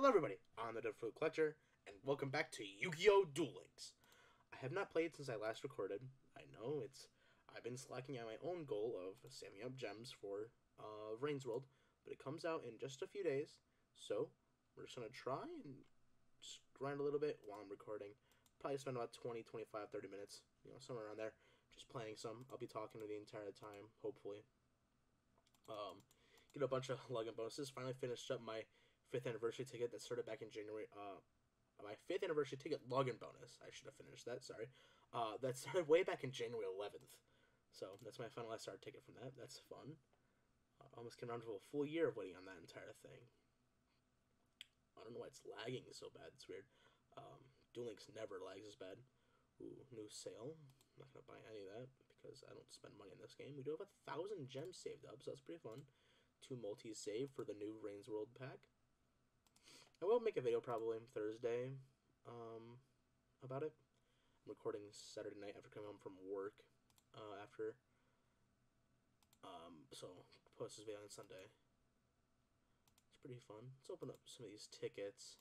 Hello everybody, I'm the Deadfoot Collector, and welcome back to Yu-Gi-Oh! Duel Links. I have not played since I last recorded. I know I've been slacking at my own goal of saving up gems for Rain's World, but it comes out in just a few days, so we're just going to try and just grind a little bit while I'm recording. Probably spend about 20, 25, 30 minutes, somewhere around there, just playing some. I'll be talking to the entire time, hopefully. Get a bunch of login bonuses. Finally finished up my 5th anniversary ticket that started back in January. My 5th anniversary ticket login bonus. I should have finished that. Sorry. That started way back in January 11th. So that's my final SR ticket from that. That's fun. Almost came around to a full year of waiting on that entire thing. I don't know why it's lagging so bad. It's weird. Duel Links never lags as bad. Ooh, new sale. I'm not gonna buy any of that because I don't spend money in this game. We do have 1,000 gems saved up, so that's pretty fun. 2 multis saved for the new Rain's World pack. I will make a video probably Thursday about it. I'm recording Saturday night after coming home from work. So post this video on Sunday. It's pretty fun. Let's open up some of these tickets.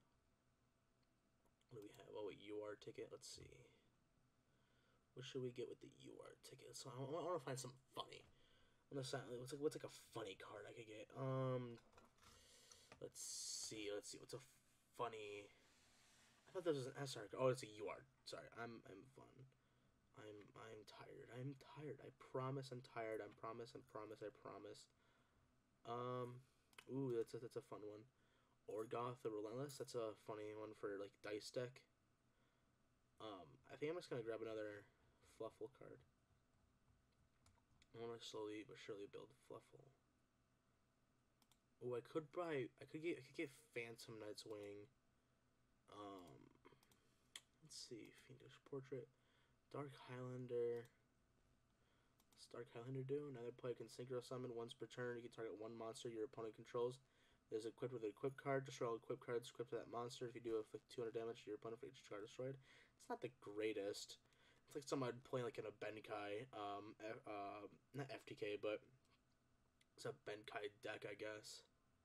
What do we have? Oh, a UR ticket. Let's see. What should we get with the UR ticket? So I want to find something funny. What's like a funny card I could get? Let's see. What's a funny? I thought this was an SR card. Oh, it's a UR. Sorry, I'm fun. I'm tired. I'm tired. I promise I'm tired. I promise. I promise. Ooh, that's a fun one. Orgoth the Relentless. That's a funny one for like dice deck. I think I'm just gonna grab another Fluffle card. I want to slowly but surely build Fluffle. Oh, I could get Phantom Knight's Wing. Let's see, Fiendish Portrait, Dark Highlander. What's Dark Highlander do? Another player can synchro summon once per turn. You can target one monster your opponent controls. It is equipped with an equip card. Destroy all equip cards equipped to that monster. If you do inflict 200 damage to your opponent for each card destroyed. It's not the greatest. It's like someone playing like in a Benkai, not FTK, but it's a Benkai deck, I guess.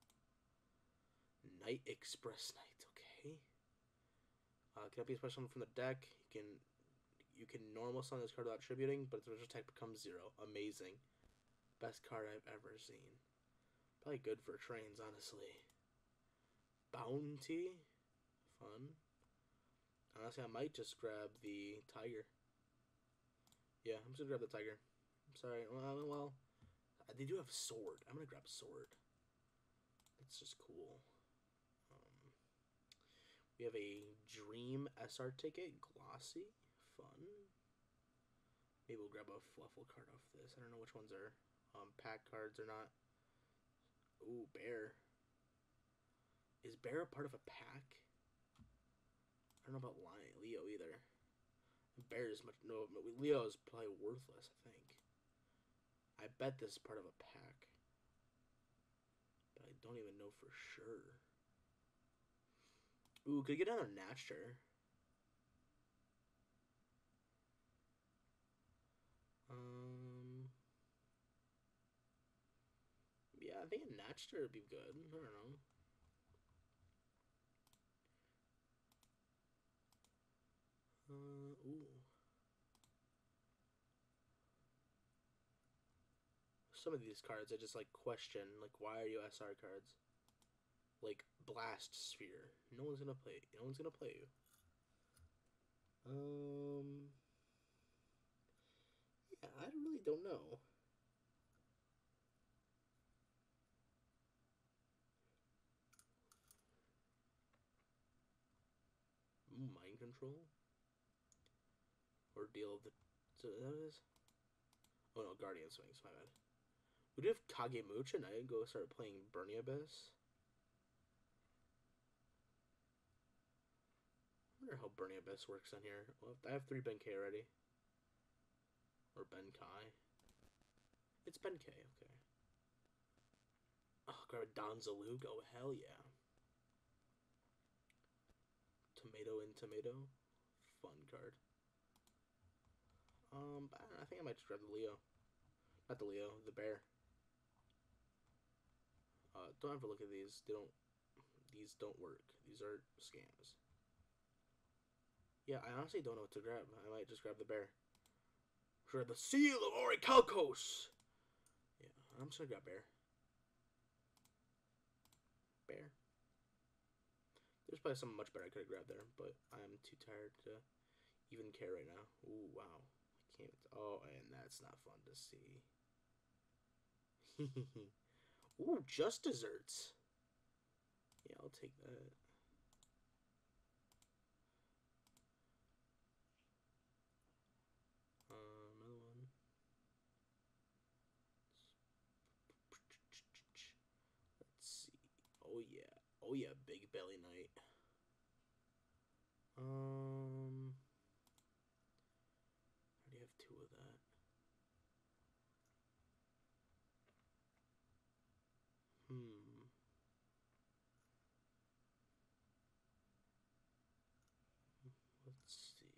Night Express Knight, okay. Can be a special summon from the deck. You can normal summon this card without tributing, but its original attack becomes 0. Amazing. Best card I've ever seen. Probably good for trains, honestly. Bounty, fun. Honestly, I might just grab the Tiger. Yeah, I'm just gonna grab the Tiger. I'm sorry. Well, they do have Sword. I'm gonna grab Sword. That's just cool. We have a Dream SR ticket. Glossy. Fun. Maybe we'll grab a Fluffle card off this. I don't know which ones are pack cards or not. Ooh, Bear. Is Bear a part of a pack? I don't know about Leo either. Bear is much... No, Leo is probably worthless, I think. I bet this is part of a pack. But I don't even know for sure. Ooh, could get another Natcher. Yeah, I think a Natcher would be good. I don't know. Ooh. Some of these cards I just like question, like, why are you SR cards? Like Blast Sphere. No one's gonna play. No one's gonna play you. Yeah, I really don't know. Mind Control? Ordeal of the... So that is... Oh no, Guardian Swings, my bad. We do have Kagemucha, and I didn't go start playing Burning Abyss. I wonder how Burning Abyss works on here. Well, I have 3 Benkei already. Or Benkai. It's Benkei, okay. Oh, grab a Donzalugo, hell yeah. Tomato and Tomato. Fun card. I think I might just grab the Leo. Not the Leo, the Bear. Don't ever look at these. These don't work. These are scams. Yeah, I honestly don't know what to grab. I might just grab the bear. Grab the seal of Orichalcos! Yeah, I'm just gonna grab bear. Bear. There's probably something much better I could have grabbed there, but I'm too tired to even care right now. Ooh, wow. I can't. Oh, and that's not fun to see. Ooh, just desserts. Yeah, I'll take that. Another one. Let's see. Oh yeah. Oh yeah, Big Belly Night. I already have two of that. Let's see.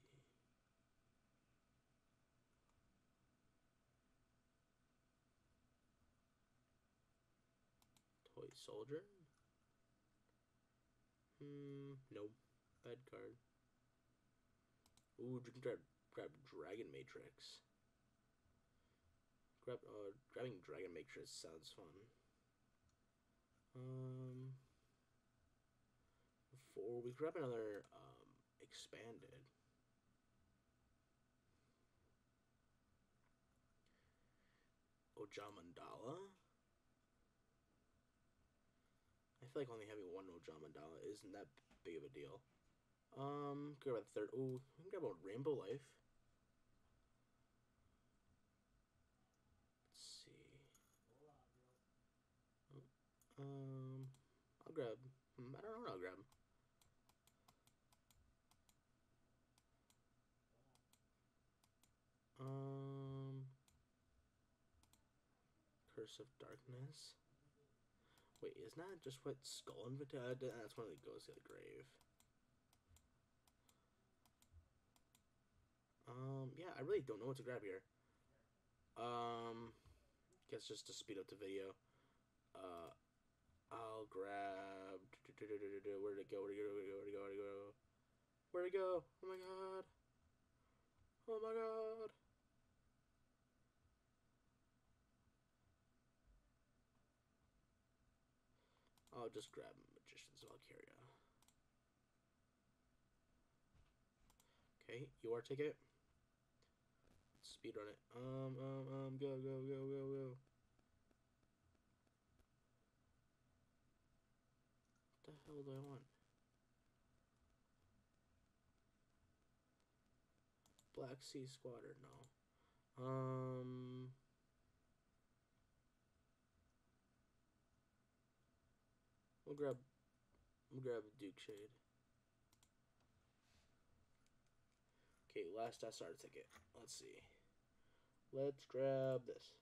Toy Soldier? Nope. Bad card. Ooh, you can grab Dragon Matrix. Grabbing Dragon Matrix sounds fun. We grab another, expanded. Ojamandala? I feel like only having one Ojamandala isn't that big of a deal. Grab a third. Ooh, we can grab a Rainbow Life. Let's see. I'll grab. I don't know what I'll grab. Curse of Darkness. Wait, isn't that just what Skull Invitation? That's when it goes to the grave. Yeah, I really don't know what to grab here. Guess just to speed up the video. I'll grab. Where'd it go? Where'd it go? Where'd it go? Where'd it go? Where'd it go? Oh my god. Oh my god. I'll just grab Magician's Valkyria. Okay, your ticket. Speedrun it. Go, go, go, go, go. What the hell do I want? Black Sea Squatter, no. We'll grab Duke Shade. Okay, last SR ticket. Let's see. Let's grab this.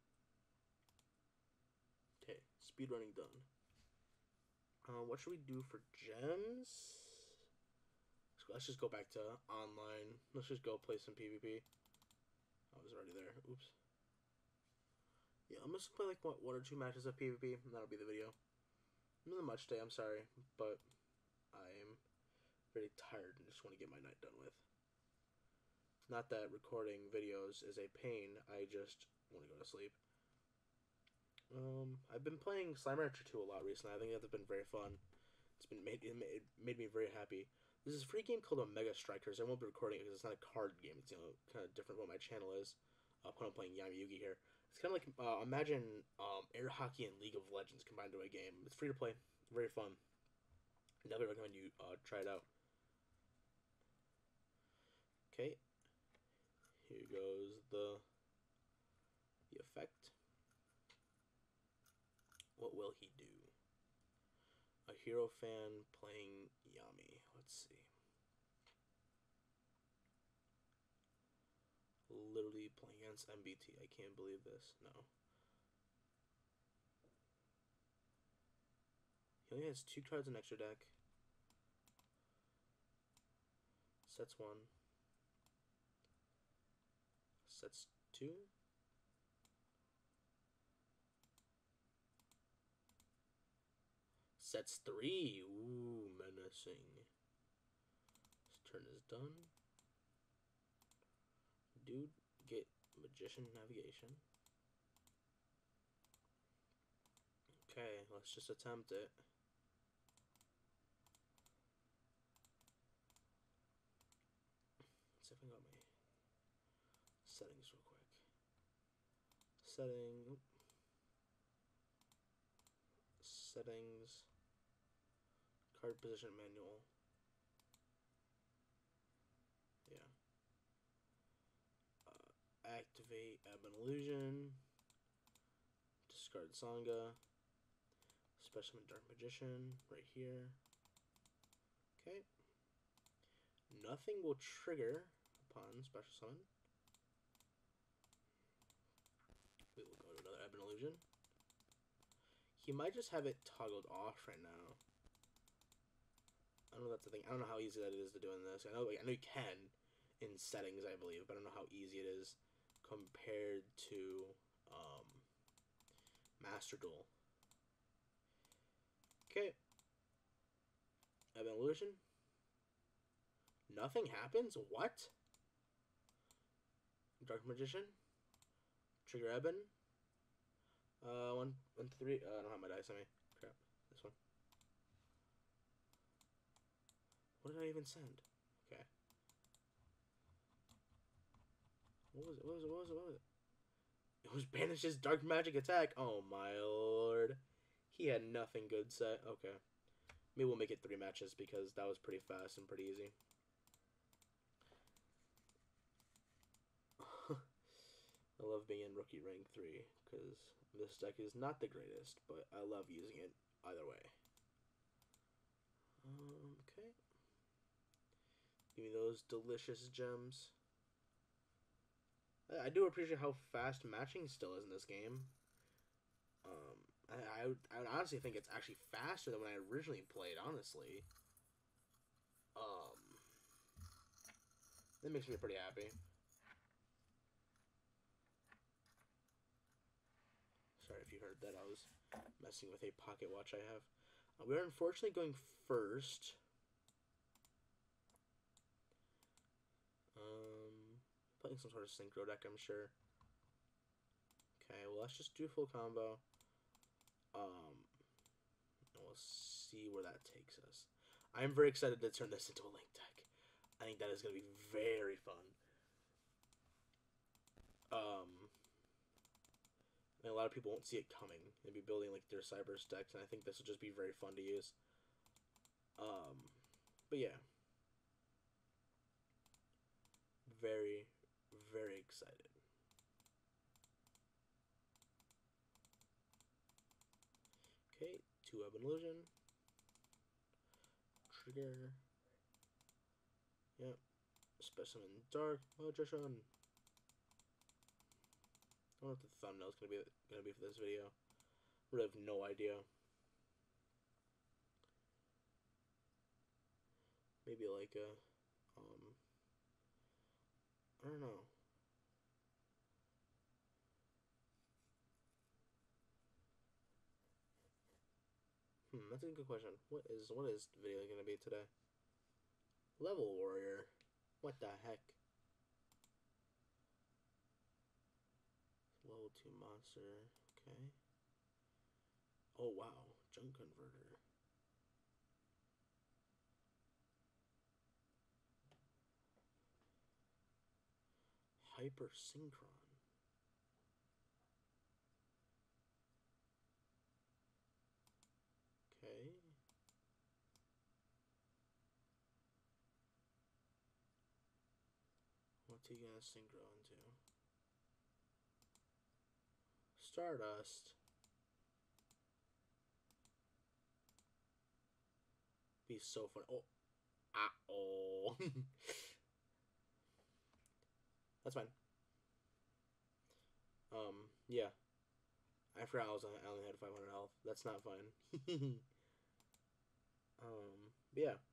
Okay, speedrunning done. What should we do for gems? Let's just go back to online. Let's just go play some PvP. I was already there. Oops. Yeah, I'm just gonna play like what, 1 or 2 matches of PvP, and that'll be the video. Not much today, I'm sorry, but I'm very tired and just want to get my night done with. Not that recording videos is a pain, I just want to go to sleep. I've been playing Slime Rancher 2 a lot recently. I think that's been very fun. It made me very happy. This is a free game called Omega Strikers. I won't be recording it because it's not a card game. It's kind of different what my channel is. When I'm playing Yami Yugi here. It's kind of like imagine air hockey and League of Legends combined into a game. It's free to play, very fun. Definitely recommend you try it out. Okay, here goes the effect. What will he do? A hero fan playing Yami. Let's see. Literally playing against MBT. I can't believe this. No. He only has 2 cards in extra deck. Sets 1. Sets 2. Sets 3. Ooh, menacing. This turn is done. Dude, get Magician Navigation. Okay, let's just attempt it. Let's see if I got my settings real quick. Settings. Card position manual. Yeah. Activate Ebon Illusion. Discard Sangha. Specimen Dark Magician right here. Okay. Nothing will trigger upon special summon. We will go to another Ebon Illusion. He might just have it toggled off right now. I don't know if that's the thing. I don't know how easy that is to do in this. I know you can in settings, I believe, but I don't know how easy it is compared to Master Duel. Okay. Ebon Illusion. Nothing happens? What? Dark Magician. Trigger Ebon. 1, 3. I don't have my dice on me. Crap. This one. What did I even send? Okay. What was it? It was Banish's Dark Magic attack. Oh my lord. He had nothing good set. Okay. Maybe we'll make it 3 matches because that was pretty fast and pretty easy. I love being in rookie rank 3 because this deck is not the greatest, but I love using it either way. Okay. Give me those delicious gems. I do appreciate how fast matching still is in this game. I would honestly think it's actually faster than when I originally played, honestly. That makes me pretty happy. Sorry if you heard that. I was messing with a pocket watch I have. We're unfortunately going first. Playing some sort of synchro deck, I'm sure. Okay, well, let's just do full combo. And we'll see where that takes us. I'm very excited to turn this into a Link deck. I think that is going to be very fun. And a lot of people won't see it coming. They'll be building like their Cyberse decks, and I think this will just be very fun to use. But yeah. Very, very excited. Okay, 2 Ebon Illusion. Trigger. Yep. Specimen Dark Magician. I don't know what the thumbnail's gonna be for this video. I really have no idea. Maybe like a I don't know. That's a good question. What is the video gonna be today? Level Warrior. What the heck? Level 2 monster. Okay. Oh wow, Junk Converter. Hyper Synchron. Okay. What's he gonna synchro into? Stardust. Be so fun. Oh. Oh. That's fine. Yeah. I forgot I only had 500 health. That's not fine. But yeah.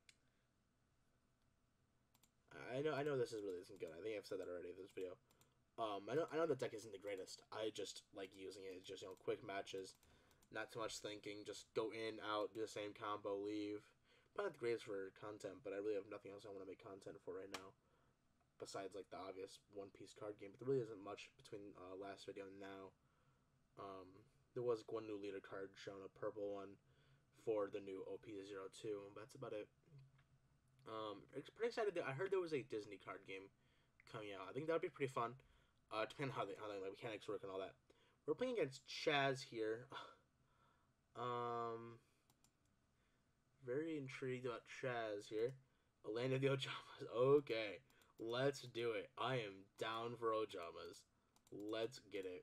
I know this isn't good. I think I've said that already in this video. I know the deck isn't the greatest. I just like using it. It's just, quick matches. Not too much thinking. Just go in, out, do the same combo, leave. Probably not the greatest for content, but I really have nothing else I want to make content for right now. Besides, like, the obvious One Piece card game. But there really isn't much between last video and now. There was one new leader card shown, a purple one, for the new OP02. But that's about it. Pretty excited. I heard there was a Disney card game coming out. I think that would be pretty fun. Depending on how the mechanics work and all that. We're playing against Chaz here. Very intrigued about Chaz here. A land of the Ojamas. Okay, let's do it. I am down for Ojamas. Let's get it.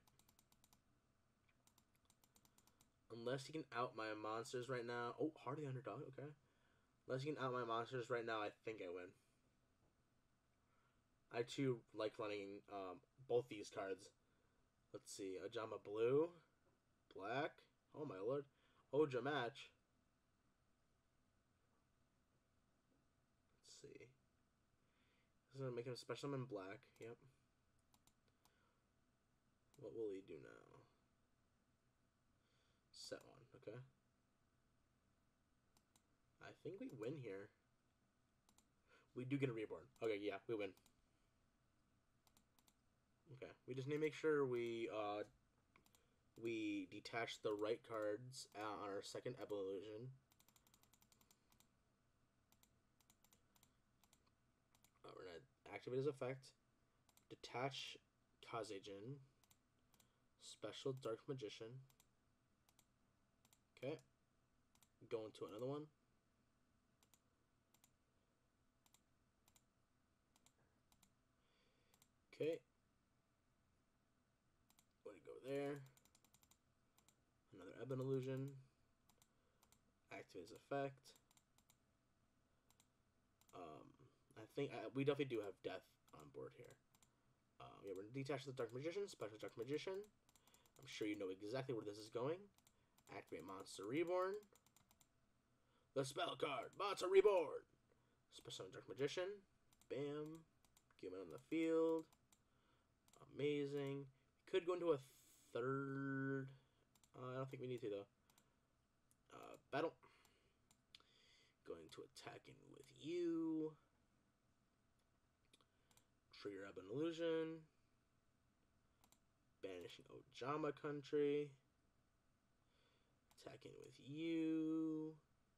Unless he can out my monsters right now. Oh, Heart of the Underdog. Okay. Unless he can out my monsters right now, I think I win. I too like running both these cards. Let's see. Ojama blue. Black. Oh my lord. Oja match. Let's see. This is gonna make him special in black. Yep. What will he do now? Set one. Okay. I think we win here. We do get a reborn. Okay, yeah, we win. Okay, we just need to make sure we detach the right cards on our second evolution. We're gonna activate his effect. Detach Kazejin. Special Dark Magician. Okay. Go into another one. Okay. Going to go there. Another Ebon Illusion. Activate his effect. I think we definitely do have Death on board here. Yeah, we're going to detach the Dark Magician. Special Dark Magician. I'm sure you know exactly where this is going. Activate Monster Reborn. The spell card. Monster Reborn. Special Dark Magician. Bam. Give it on the field. Amazing. Could go into a third. I don't think we need to, though. Battle. Going to attack in with you. Trigger Ebon Illusion. Banishing Ojama Country. Attacking with you.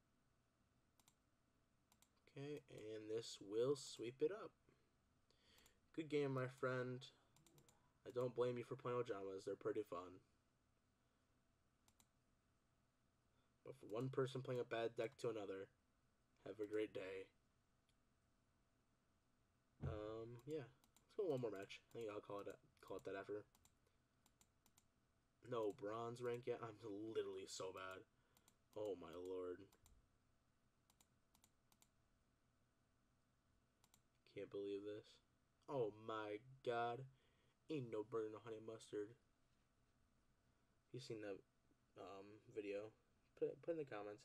Okay, and this will sweep it up. Good game, my friend. I don't blame you for playing Ojamas. They're pretty fun. But for one person playing a bad deck to another, have a great day. Yeah. Let's go one more match. I think I'll call it that after. No bronze rank yet. I'm literally so bad. Oh my lord. Can't believe this. Oh my god. Ain't no burger, no honey mustard. If you've seen that video, put in the comments.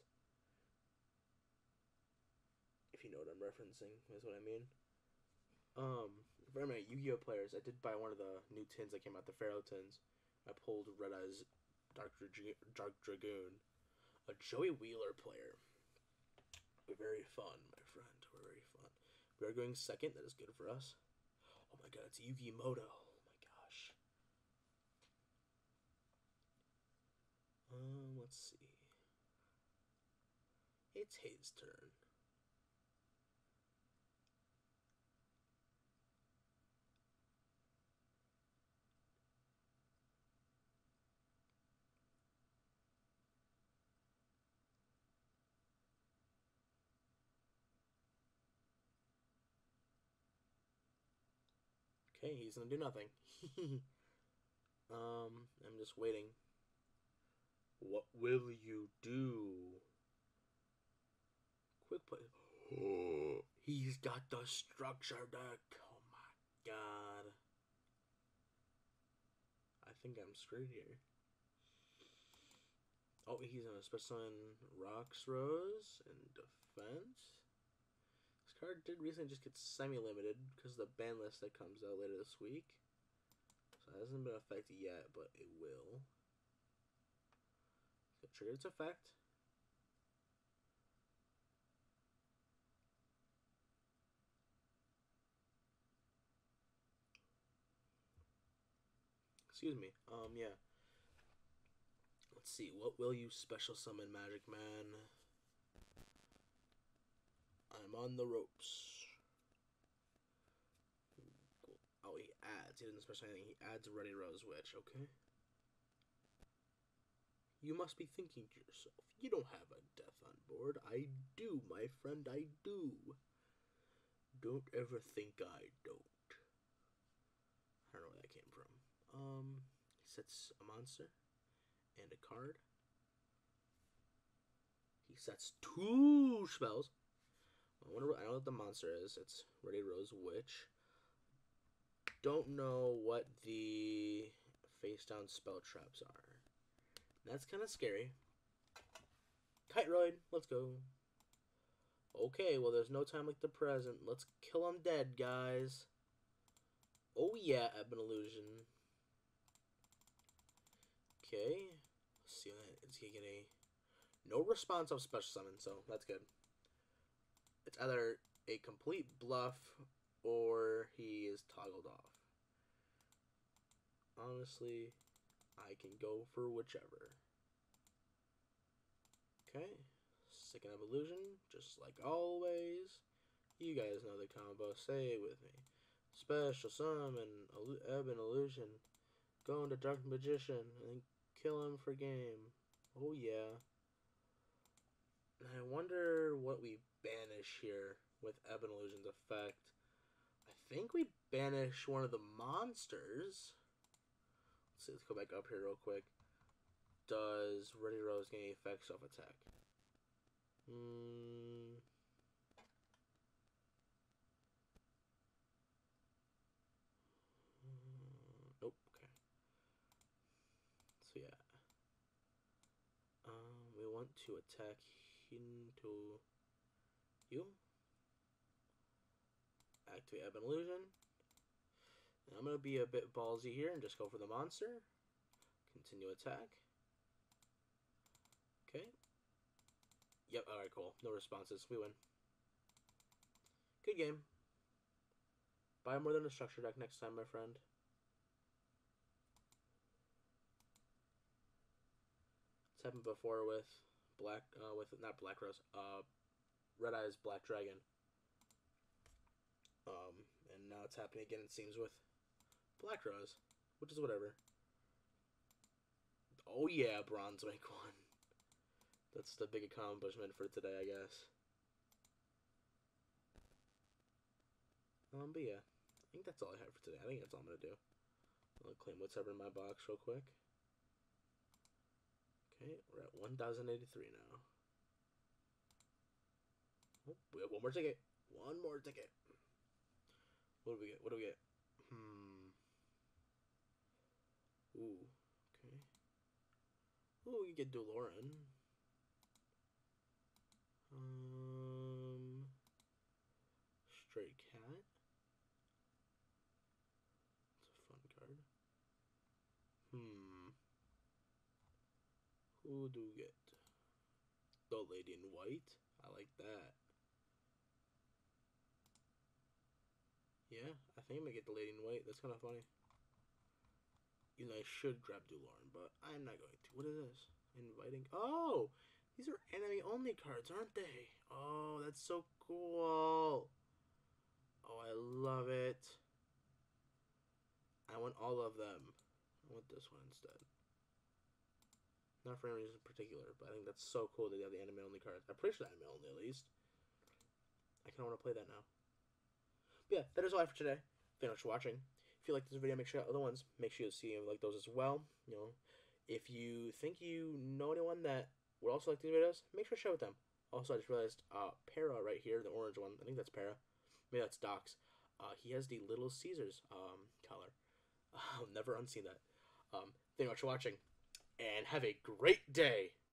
If you know what I'm referencing, is what I mean. For my Yu-Gi-Oh players, I did buy one of the new tins that came out, the Pharaoh tins. I pulled Red Eye's Dark Dragoon. A Joey Wheeler player. We're very fun, my friend. We're very fun. We are going second. That is good for us. Oh my god, it's Yugi Moto. Oh my gosh. Let's see. It's his turn. Okay, he's gonna do nothing. I'm just waiting. What will you do? Quick play. Oh, he's got the structure deck. Oh my god. I think I'm screwed here. Oh, he's gonna special in Roxrose in defense. This card did recently just get semi-limited because of the ban list that comes out later this week. So it hasn't been affected yet, but it will. triggered its effect. Excuse me. Yeah. Let's see. What will you special summon, Magic Man? I'm on the ropes. Cool. Oh, he adds. He doesn't special anything. He adds Ready Rose Witch. Okay. You must be thinking to yourself, you don't have a death on board. I do, my friend, I do. Don't ever think I don't. I don't know where that came from. He sets a monster and a card. He sets 2 spells. I know what the monster is. It's Ready Rose Witch. Don't know what the face down spell traps are. That's kind of scary. Kiteroid, let's go. Okay, well, there's no time like the present. Let's kill him dead, guys. Oh, yeah, Ebon Illusion. Okay. Let's see what it's going to get no response of special summon, so that's good. It's either a complete bluff or he is toggled off. Honestly, I can go for whichever. Okay. Second Evolution, just like always. You guys know the combo. Say it with me. Special summon, Ebon Illusion. Go into Dark Magician and kill him for game. Oh yeah. And I wonder what we banish here with Ebon Illusion's effect. I think we banish one of the monsters. Let's see, let's go back up here real quick. Does Ready Rose gain effects off attack? Nope. Okay. So yeah. We want to attack into you. Activate Ebon Illusion. And I'm gonna be a bit ballsy here and just go for the monster. Continue attack. Okay. Yep, alright, cool. No responses. We win. Good game. Buy more than a structure deck next time, my friend. It's happened before with not Black Rose, Red Eyes Black Dragon. And now it's happening again, it seems, with Black Rose, which is whatever. Oh yeah, Bronze Make 1. That's the big accomplishment for today, I guess. But yeah, I think that's all I have for today. I think that's all I'm gonna do. I'll claim what's ever in my box real quick. Okay, we're at 1,083 now. Oh, we have one more ticket. One more ticket. What do we get? What do we get? Ooh, okay. Ooh, we get Doloran. Stray Cat. It's a fun card. Who do we get? The Lady in White. I like that. Yeah, I think I'm gonna get the Lady in White. That's kind of funny. You know, I should grab Doloran, but I'm not going to. What is this? Inviting. Oh! These are enemy-only cards, aren't they? Oh, that's so cool. Oh, I love it. I want all of them. I want this one instead. Not for any reason in particular, but I think that's so cool that they have the anime-only cards. I'm pretty sure they're anime-only, at least. I kind of want to play that now. But yeah, that is all I have for today. Thank you very much for watching. If you like this video, make sure you other ones. Make sure you see you like those as well. You know, if you think you know anyone that would also like these videos, make sure to share with them. Also, I just realized Para right here, the orange one. I think that's Para. Maybe that's Docs. He has the Little Caesars color. I'll never unseen that. Thank you very much for watching, and have a great day.